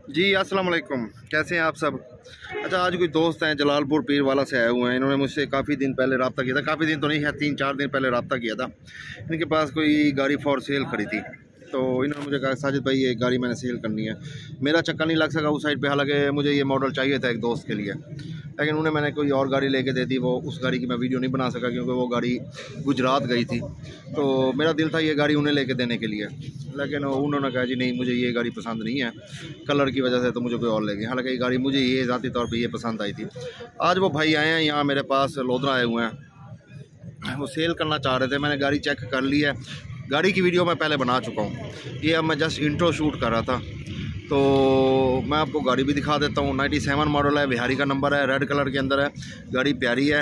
जी अस्सलाम वालेकुम, कैसे हैं आप सब। अच्छा, आज कोई दोस्त हैं जलालपुर पीर वाला से आए हुए हैं। इन्होंने मुझसे काफ़ी दिन पहले रब्ता किया था, काफ़ी दिन तो नहीं है, 3-4 दिन पहले रब्ता किया था। इनके पास कोई गाड़ी फॉर सेल खड़ी थी, तो इन्होंने मुझे कहा साजिद भाई ये गाड़ी मैंने सेल करनी है। मेरा चक्कर नहीं लग सका उस साइड पे, हालांकि मुझे ये मॉडल चाहिए था एक दोस्त के लिए, लेकिन उन्हें मैंने कोई और गाड़ी लेके दे दी। वो उस गाड़ी की मैं वीडियो नहीं बना सका क्योंकि वो गाड़ी गुजरात गई थी। तो मेरा दिल था ये गाड़ी उन्हें लेके देने के लिए, लेकिन उन्होंने कहा जी नहीं, मुझे ये गाड़ी पसंद नहीं है, कलर की वजह से तो मुझे कोई और ले गई। हालांकि ये गाड़ी मुझे ये ज़ाती तौर पे ये पसंद आई थी। आज वो भाई आए हैं यहाँ मेरे पास, लोधरा आए हुए हैं, वो सेल करना चाह रहे थे। मैंने गाड़ी चेक कर ली है, गाड़ी की वीडियो मैं पहले बना चुका हूँ, ये अब मैं जस्ट इंट्रो शूट कर रहा था। तो मैं आपको गाड़ी भी दिखा देता हूँ। 97 मॉडल है, बिहारी का नंबर है, रेड कलर के अंदर है। गाड़ी प्यारी है,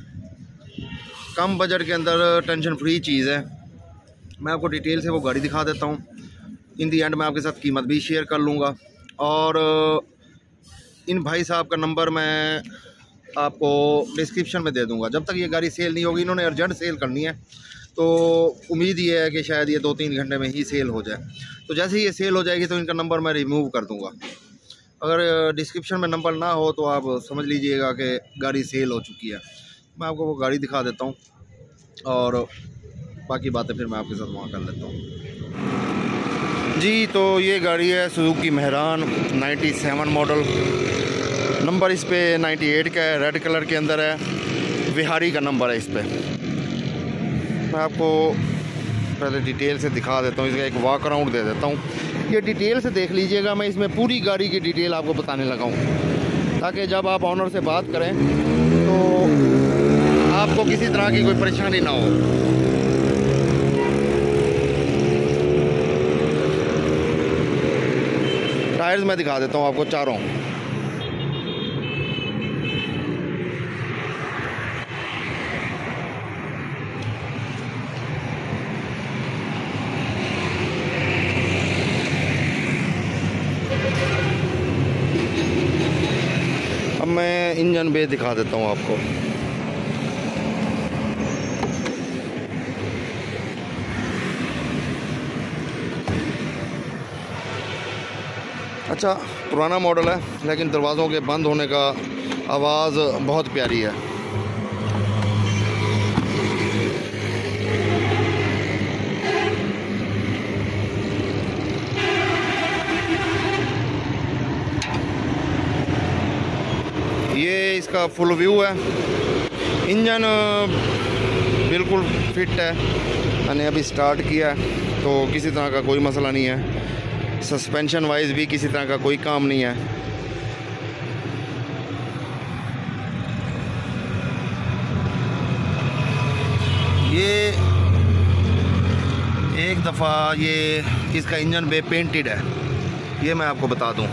कम बजट के अंदर टेंशन फ्री चीज़ है। मैं आपको डिटेल से वो गाड़ी दिखा देता हूँ। इन दी एंड मैं आपके साथ कीमत भी शेयर कर लूँगा, और इन भाई साहब का नंबर मैं आपको डिस्क्रिप्शन में दे दूँगा। जब तक ये गाड़ी सेल नहीं होगी, इन्होंने अर्जेंट सेल करनी है, तो उम्मीद ये है कि शायद ये 2-3 घंटे में ही सेल हो जाए। तो जैसे ही ये सेल हो जाएगी तो इनका नंबर मैं रिमूव कर दूँगा। अगर डिस्क्रिप्शन में नंबर ना हो तो आप समझ लीजिएगा कि गाड़ी सेल हो चुकी है। मैं आपको वो गाड़ी दिखा देता हूँ और बाकी बातें फिर मैं आपके साथ वहाँ कर लेता हूँ। जी, तो ये गाड़ी है सुजुकी मेहरान 97 मॉडल, नंबर इस पर 98 का है, रेड कलर के अंदर है, बिहारी का नंबर है इस पर। मैं आपको पहले डिटेल से दिखा देता हूँ, इसका एक वॉक अराउंड दे देता हूँ। ये डिटेल से देख लीजिएगा, मैं इसमें पूरी गाड़ी की डिटेल आपको बताने लगा हूँ, ताकि जब आप ऑनर से बात करें तो आपको किसी तरह की कोई परेशानी ना हो। टायर्स मैं दिखा देता हूँ आपको चारों। अब मैं इंजन बे दिखा देता हूँ आपको। अच्छा, पुराना मॉडल है, लेकिन दरवाज़ों के बंद होने का आवाज़ बहुत प्यारी है। ये इसका फुल व्यू है। इंजन बिल्कुल फिट है, मैंने अभी स्टार्ट किया है तो किसी तरह का कोई मसला नहीं है। सस्पेंशन वाइज भी किसी तरह का कोई काम नहीं है। ये एक दफ़ा ये इसका इंजन बे पेंटेड है, ये मैं आपको बता दूं।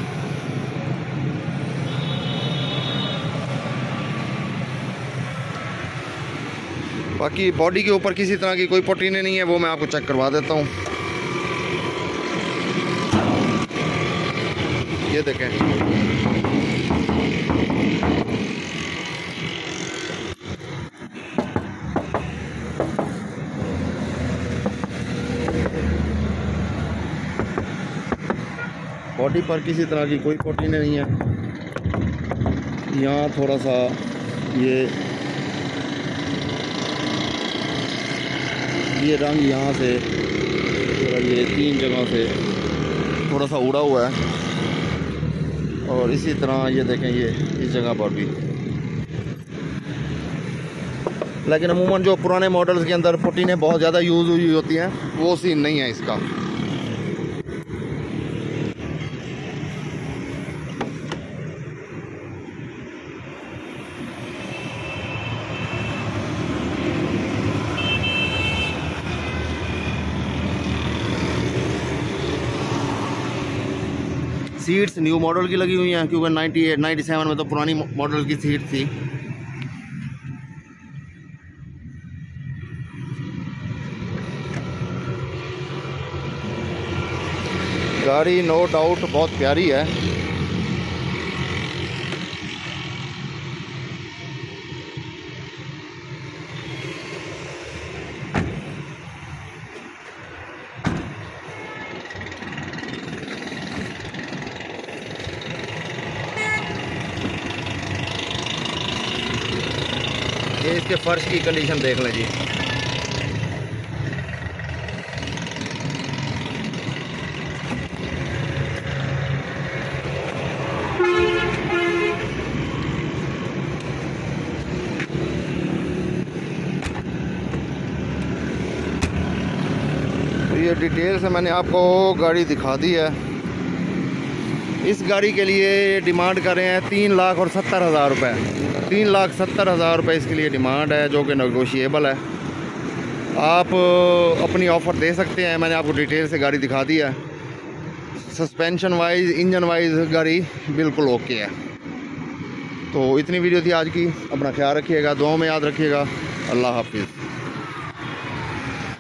बाकी बॉडी के ऊपर किसी तरह की कोई पटीने नहीं है, वो मैं आपको चेक करवा देता हूँ। ये देखें, बॉडी पर किसी तरह की कोई पटीने नहीं है। यहाँ थोड़ा सा ये रंग यहाँ से थोड़ा, ये 3 जगहों से थोड़ा सा उड़ा हुआ है, और इसी तरह ये देखें ये इस जगह पर भी। लेकिन अमूमन जो पुराने मॉडल्स के अंदर पटीनें बहुत ज़्यादा यूज़ हुई होती हैं, वो सीन नहीं है इसका। सीट्स न्यू मॉडल की लगी हुई हैं, क्योंकि 98 97 में तो पुरानी मॉडल की सीट थी। गाड़ी नो डाउट बहुत प्यारी है। ये इसके फर्श की कंडीशन देख लें जी। तो ये डिटेल से मैंने आपको गाड़ी दिखा दी है। इस गाड़ी के लिए डिमांड कर रहे हैं 3,70,000 रुपये। 3,70,000 रुपये इसके लिए डिमांड है, जो कि नेगोशिएबल है। आप अपनी ऑफ़र दे सकते हैं। मैंने आपको डिटेल से गाड़ी दिखा दी है। सस्पेंशन वाइज, इंजन वाइज गाड़ी बिल्कुल ओके है। तो इतनी वीडियो थी आज की। अपना ख्याल रखिएगा, दुआओं में याद रखिएगा। अल्लाह हाफिज़।